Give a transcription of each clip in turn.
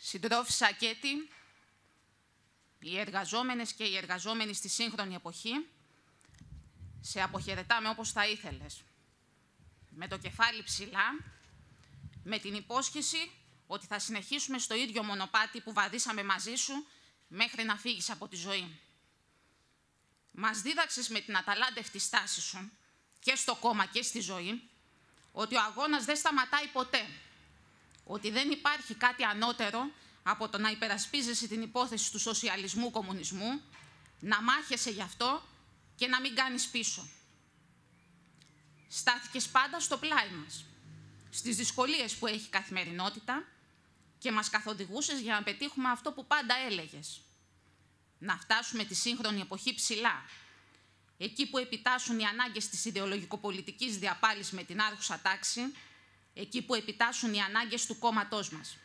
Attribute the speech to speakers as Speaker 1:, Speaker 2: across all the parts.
Speaker 1: Συντρόφισσα Ακέτη, οι εργαζόμενες και οι εργαζόμενοι στη σύγχρονη εποχή, σε αποχαιρετάμε όπως θα ήθελες. Με το κεφάλι ψηλά, με την υπόσχεση ότι θα συνεχίσουμε στο ίδιο μονοπάτι που βαδίσαμε μαζί σου μέχρι να φύγεις από τη ζωή. Μας δίδαξες με την αταλάντευτη στάση σου και στο κόμμα και στη ζωή ότι ο αγώνας δεν σταματάει ποτέ, ότι δεν υπάρχει κάτι ανώτερο από το να υπερασπίζεσαι την υπόθεση του σοσιαλισμού-κομμουνισμού, να μάχεσαι γι' αυτό και να μην κάνεις πίσω. Στάθηκες πάντα στο πλάι μας, στις δυσκολίες που έχει η καθημερινότητα και μας καθοδηγούσες για να πετύχουμε αυτό που πάντα έλεγες. Να φτάσουμε τη σύγχρονη εποχή ψηλά, εκεί που επιτάσσουν οι ανάγκες της ιδεολογικοπολιτικής διαπάλης με την άρχουσα τάξη, εκεί που επιτάσσουν οι ανάγκες του κόμματός μας.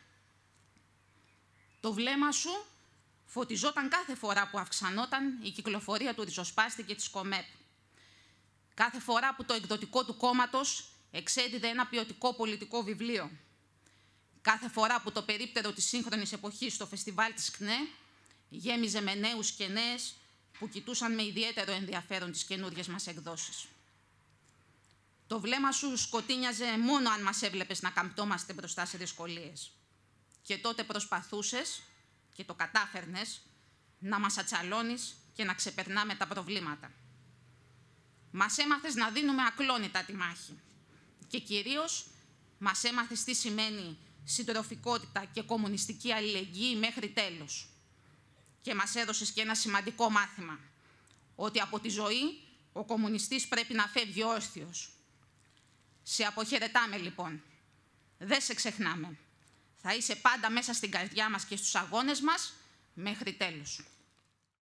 Speaker 1: Το βλέμμα σου φωτιζόταν κάθε φορά που αυξανόταν η κυκλοφορία του ριζοσπάστη και της ΚΟΜΕΠ. Κάθε φορά που το εκδοτικό του κόμματος εξέδιδε ένα ποιοτικό πολιτικό βιβλίο. Κάθε φορά που το περίπτερο της σύγχρονης εποχής στο φεστιβάλ της ΚΝΕ γέμιζε με νέους και νέες που κοιτούσαν με ιδιαίτερο ενδιαφέρον τις καινούριες μας εκδόσεις. Το βλέμμα σου σκοτίνιαζε μόνο αν μας έβλεπες να καμπτόμαστε μπροστά σε δυσκολίες. Και τότε προσπαθούσες, και το κατάφερνες, να μας ατσαλώνεις και να ξεπερνάμε τα προβλήματα. Μας έμαθες να δίνουμε ακλόνητα τη μάχη. Και κυρίως μας έμαθες τι σημαίνει συντροφικότητα και κομμουνιστική αλληλεγγύη μέχρι τέλους. Και μας έδωσες και ένα σημαντικό μάθημα, ότι από τη ζωή ο κομμουνιστής πρέπει να φεύγει όρθιος. Σε αποχαιρετάμε λοιπόν. Δεν σε ξεχνάμε. Θα είσαι πάντα μέσα στην καρδιά μας και στους αγώνες μας μέχρι τέλους.